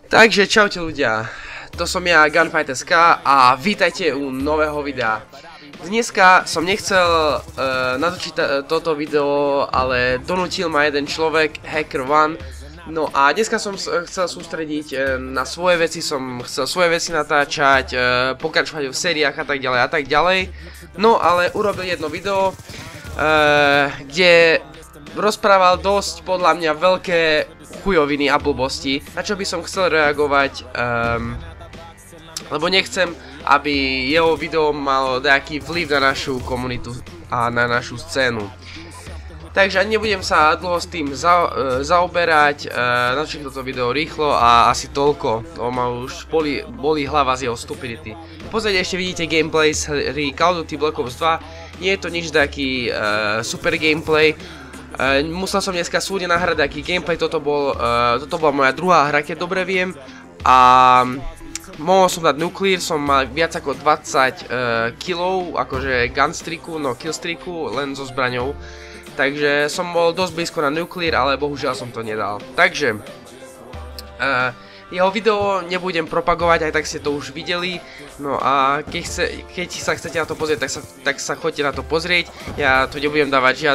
Takže čaute ľudia, to som ja Gunfight.sk a vítajte u nového videa. Dneska som nechcel natočiť toto video, ale donútil ma jeden človek, Hacker1. No a dneska som chcel sústrediť na svoje veci, som chcel svoje veci natáčať, pokračovať v sériách a tak ďalej. No ale urobil jedno video, kde rozprával dosť podľa mňa veľké chujoviny a blbosti, na čo by som chcel reagovať, lebo nechcem, aby jeho video malo nejaký vplyv na našu komunitu a na našu scénu. Takže ani nebudem sa dlho s tým zaoberať, natočím toto video rýchlo a asi toľko, lebo ma už bolí hlava z jeho stupidity. V podstate ešte vidíte gameplay z hry Call of Duty Black Ops 2, nie je to nič taký super gameplay. Musel som dneska súdne nahrať taký gameplay, toto bola moja druhá hra, keď dobre viem. A mohol som dať Nuclear, som mal viac ako 20 killov, akože gunstreaku, no killstreaku, len so zbraňou. Takže som bol dosť blízko na Nuclear, ale bohužiaľ som to nedal. Takže jeho video nebudem propagovať, aj tak ste to už videli. No a keď sa chcete na to pozrieť, tak sa choďte na to pozrieť. Ja tu nebudem dávať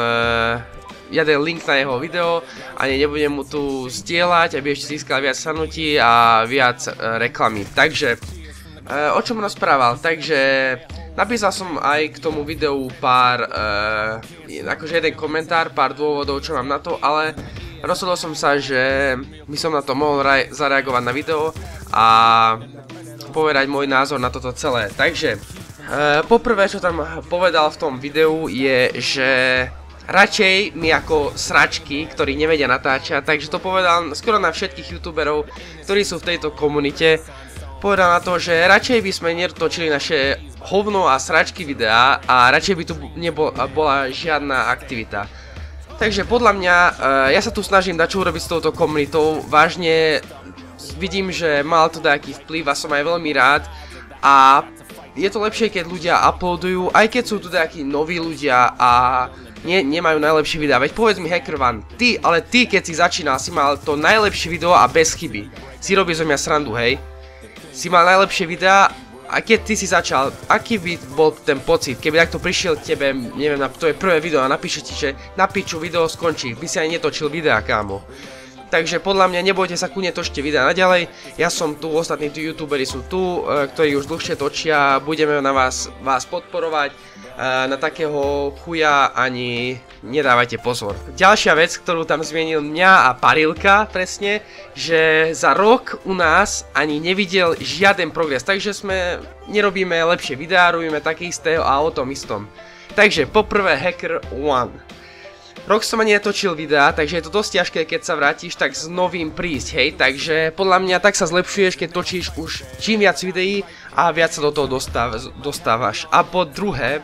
žiaden link na jeho video, ani nebudem mu tu zdieľať, aby ešte získal viac sanutí a viac reklamy. Takže, o čom rozprával? Takže, napísal som aj k tomu videu pár, akože jeden komentár, pár dôvodov, čo mám na to, ale rozhodol som sa, že by som na to mohol zareagovať na video a povedať môj názor na toto celé. Takže, poprvé, čo tam povedal v tom videu je, že radšej mi ako sračky, ktorí nevedia natáčať, takže to povedal skoro na všetkých youtuberov, ktorí sú v tejto komunite. Povedal na to, že radšej by sme netočili naše hovno a sračky videá a radšej by tu nebola žiadna aktivita. Takže podľa mňa, ja sa tu snažím dať čo urobiť s touto komunitou, vážne vidím, že mal to nejaký vplyv a som aj veľmi rád a je to lepšie, keď ľudia uploadujú, aj keď sú tu nejakí noví ľudia a nemajú najlepšie videá. Veď povedz mi Hacker1, ty keď si začínal, si mal to najlepšie video a bez chyby. Si robil zo mňa srandu, hej? Si mal najlepšie videá a keď ty si začal, aký by bol ten pocit, keby takto prišiel k tebe, neviem, to je prvé video a napíše ti, že na piču video skončí, by si aj netočil videá, kámo. Takže podľa mňa nebojte sa, kľudne točte videá naďalej, ja som tu, ostatní youtuberi sú tu, ktorí už dlhšie točia, budeme na vás podporovať, na takého chuja ani nedávajte pozor. Ďalšia vec, ktorú tam zmienil mňa a Parilka presne, že za rok u nás ani nevidel žiaden progres, takže nerobíme lepšie videá, robíme také isté a o tom istom. Takže poprvé Hacker1. Rok som ani netočil videá, takže je to dosť ťažké, keď sa vrátiš tak s novým prísť, hej, takže podľa mňa tak sa zlepšuješ, keď točíš už čím viac videí a viac sa do toho dostávaš. A po druhé,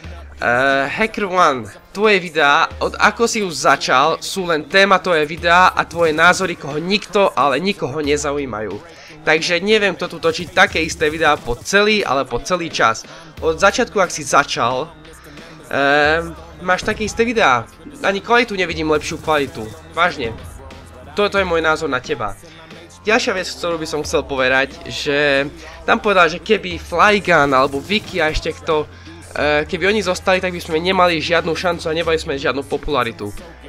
Hacker1, tvoje videá, od ako si už začal, sú len tématové videá a tvoje názory nikto, ale nikoho nezaujímajú. Takže neviem, kto tu točiť také isté videá po celý čas. Od začiatku, ak si začal, máš také isté videá. Ani kvalitu nevidím lepšiu kvalitu. Vážne. Toto je môj názor na teba. Ďalšia vec, ktorú by som chcel povedať, že tam povedal, že keby Flygun alebo Viki a ešte kto, keby oni zostali, tak by sme nemali žiadnu šancu a nemali sme žiadnu popularitu.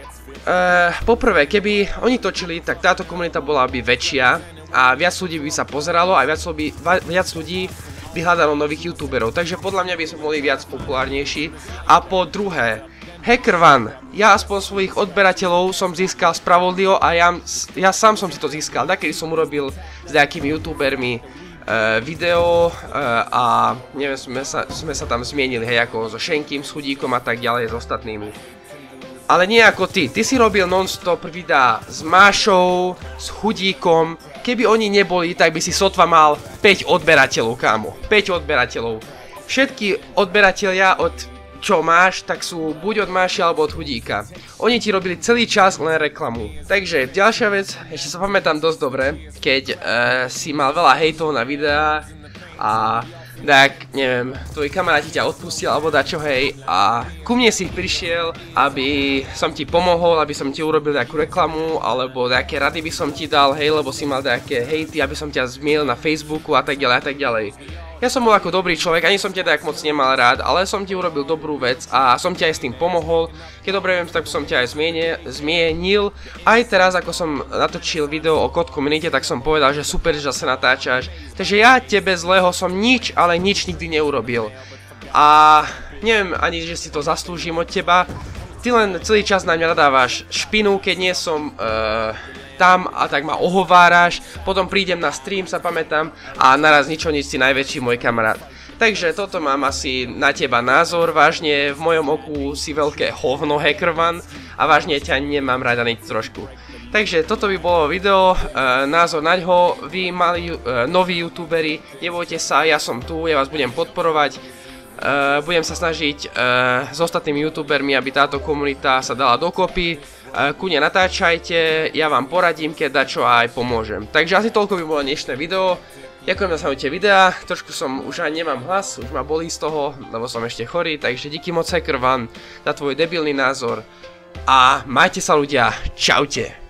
Poprvé, keby oni točili, tak táto komunita bola by väčšia a viac ľudí by sa pozeralo a viac ľudí by hľadalo nových youtuberov, takže podľa mňa by sme boli viac populárnejší. A po druhé, Hacker1, ja aspoň svojich odberateľov som získal spravodlivo a ja sám som si to získal, takedy som urobil s nejakými youtubermi video a neviem, sme sa tam zmienili, hej, ako so Šenkým, s Chudíkom a tak ďalej, s ostatnými. Ale nie ako ty si robil non-stop videá s Mášou, s Chudíkom. Keby oni neboli, tak by si sotva mal 5 odberateľov, kámo. 5 odberateľov. Všetky odberatelia od čo máš, tak sú buď od Máši alebo od Chudíka. Oni ti robili celý čas len reklamu. Takže ďalšia vec, ešte sa pamätám dosť dobre, keď si mal veľa hejtov na videá a tak neviem, tvoji kamaráti ťa odpustil alebo dačo, hej, a ku mne si prišiel, aby som ti pomohol, aby som ti urobil nejakú reklamu, alebo nejaké rady by som ti dal, hej, lebo si mal nejaké hejty, aby som ťa zmiel na Facebooku a tak ďalej a tak ďalej. Ja som bol ako dobrý človek, ani som ťa tak moc nemal rád, ale som ti urobil dobrú vec a som ti aj s tým pomohol. Keď dobre viem, tak som ťa aj zmienil. Aj teraz, ako som natočil video o Code Community, tak som povedal, že super, že sa natáčaš. Takže ja tebe zlého som nič, ale nič nikdy neurobil. A neviem ani, že si to zaslúžim od teba. Ty len celý čas na mňa nadávaš špinu, keď nie som tam a tak ma ohováraš, potom prídem na stream, sa pamätám, a naraz nič si najväčší môj kamarát. Takže toto mám asi na teba názor, vážne v mojom oku si veľké hovno hackerman a vážne ťa nemám rád ani trošku. Takže toto by bolo video, názor naňho, vy mali noví youtuberi, nebojte sa, ja som tu, ja vás budem podporovať. Budem sa snažiť s ostatnými youtubermi, aby táto komunita sa dala dokopy. Kľudne natáčajte, ja vám poradím, keď dačo aj pomôžem. Takže asi toľko by bolo dnešné video. Ďakujem za sledovanie videa, trošku som už aj nemám hlas, už ma bolí z toho, lebo som ešte chorý, takže díky moc hackerman za tvoj debilný názor. A majte sa ľudia, čaute.